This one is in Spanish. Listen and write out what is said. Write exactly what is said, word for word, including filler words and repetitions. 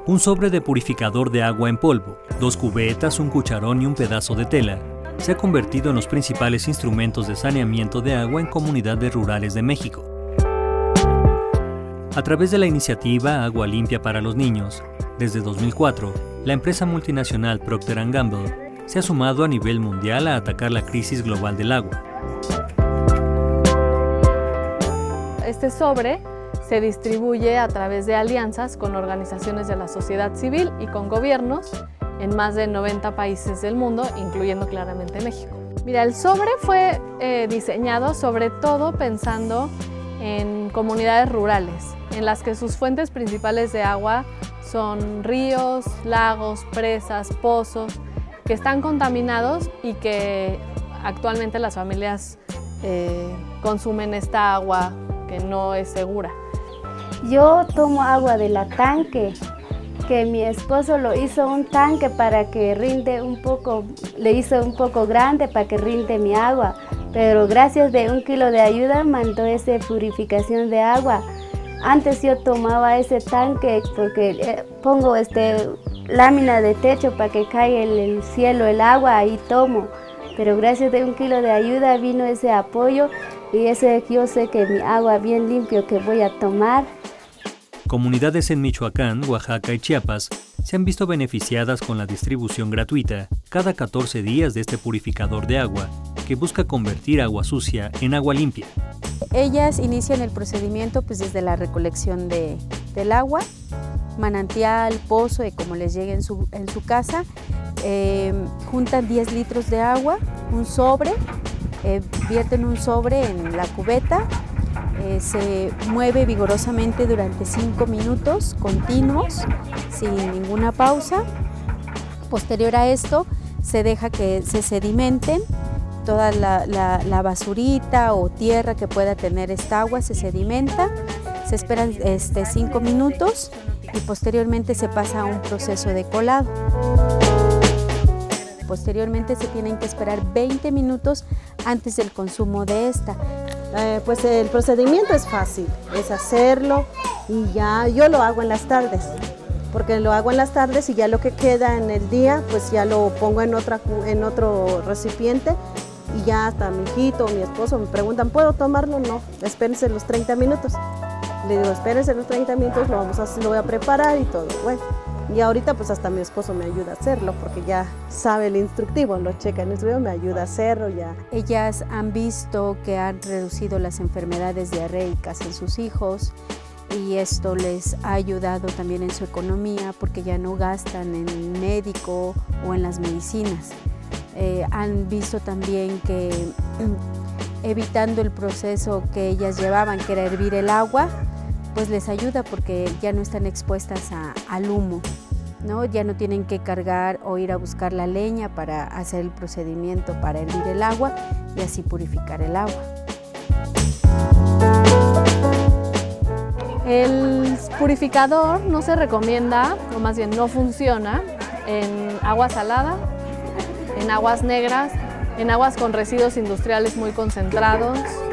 Un sobre de purificador de agua en polvo, dos cubetas, un cucharón y un pedazo de tela se ha convertido en los principales instrumentos de saneamiento de agua en comunidades rurales de México. A través de la iniciativa Agua Limpia para los Niños, desde dos mil cuatro, la empresa multinacional Procter and Gamble se ha sumado a nivel mundial a atacar la crisis global del agua. Este sobre se distribuye a través de alianzas con organizaciones de la sociedad civil y con gobiernos en más de noventa países del mundo, incluyendo claramente México. Mira, el sobre fue eh, diseñado sobre todo pensando en comunidades rurales, en las que sus fuentes principales de agua son ríos, lagos, presas, pozos, que están contaminados y que actualmente las familias eh, consumen esta agua que no es segura. Yo tomo agua de la tanque, que mi esposo lo hizo un tanque para que rinde un poco, le hizo un poco grande para que rinde mi agua, pero gracias de un kilo de ayuda mandó esa purificación de agua. Antes yo tomaba ese tanque porque eh, pongo este, lámina de techo para que caiga en el cielo el agua, ahí tomo, pero gracias de un kilo de ayuda vino ese apoyo y ese yo sé que mi agua bien limpio que voy a tomar. Comunidades en Michoacán, Oaxaca y Chiapas se han visto beneficiadas con la distribución gratuita cada catorce días de este purificador de agua que busca convertir agua sucia en agua limpia. Ellas inician el procedimiento pues, desde la recolección de, del agua, manantial, pozo, y como les llegue en su, en su casa, eh, juntan diez litros de agua, un sobre, eh, vierten un sobre en la cubeta, eh, se mueve vigorosamente durante cinco minutos continuos, sin ninguna pausa. Posterior a esto, se deja que se sedimenten toda la, la, la basurita o tierra que pueda tener esta agua, se sedimenta, se esperan este, cinco minutos y posteriormente se pasa a un proceso de colado. Posteriormente se tienen que esperar veinte minutos antes del consumo de esta. Eh, pues el procedimiento es fácil, es hacerlo y ya yo lo hago en las tardes, porque lo hago en las tardes y ya lo que queda en el día pues ya lo pongo en, otra, en otro recipiente y ya hasta mi hijito o mi esposo me preguntan, ¿puedo tomarlo? No, espérense los treinta minutos. Le digo, espérense los treinta minutos, lo, vamos a, lo voy a preparar y todo. Bueno, y ahorita pues hasta mi esposo me ayuda a hacerlo porque ya sabe el instructivo, lo checa en el instructivo, me ayuda a hacerlo ya. Ellas han visto que han reducido las enfermedades diarreicas en sus hijos y esto les ha ayudado también en su economía porque ya no gastan en médico o en las medicinas. Eh, han visto también que evitando el proceso que ellas llevaban, que era hervir el agua, pues les ayuda porque ya no están expuestas a, al humo, ¿no? Ya no tienen que cargar o ir a buscar la leña para hacer el procedimiento para hervir el agua y así purificar el agua. El purificador no se recomienda, o más bien no funciona, en agua salada, en aguas negras, en aguas con residuos industriales muy concentrados,